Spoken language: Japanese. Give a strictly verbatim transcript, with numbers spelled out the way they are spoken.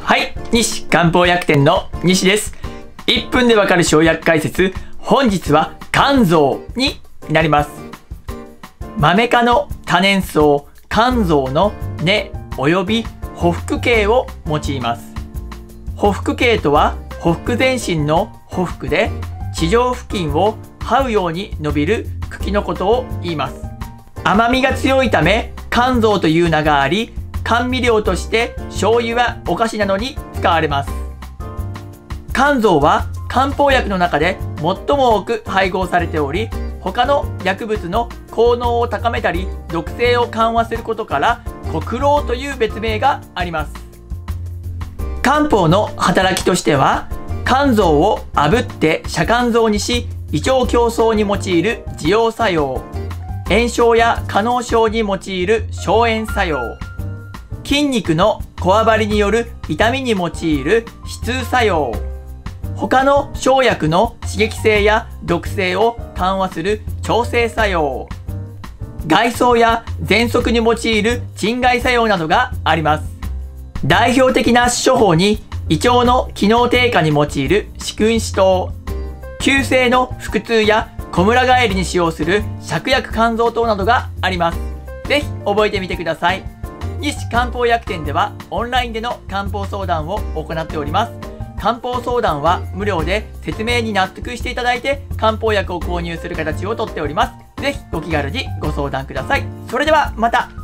はい、西漢方薬店の西です。いっぷんでわかる生薬解説、本日は甘草になります。マメ科の多年草、甘草の根およびほふく系を用います。ほふく系とは、ほふく前身のほふくで、地上付近を這うように伸びる茎のことを言います。甘みが強いため、甘草という名があり、甘味料として醤油はお菓子などに使われます。甘草は漢方薬の中で最も多く配合されており、他の薬物の効能を高めたり毒性を緩和することから黒老という別名があります。漢方の働きとしては、甘草を炙って遮甘草にし胃腸競争に用いる滋養作用、炎症や化膿症に用いる消炎作用、筋肉のこわばりによる痛みに用いる止痛作用、他の生薬の刺激性や毒性を緩和する調整作用、外装や喘息に用いる鎮害作用などがあります。代表的な処方に胃腸の機能低下に用いる四君子湯、急性の腹痛やこむら返りに使用する芍薬甘草湯などがあります。ぜひ覚えてみてください。西漢方薬店ではオンラインでの漢方相談を行っております。漢方相談は無料で説明に納得していただいて漢方薬を購入する形をとっております。ぜひご気軽にご相談ください。それではまた。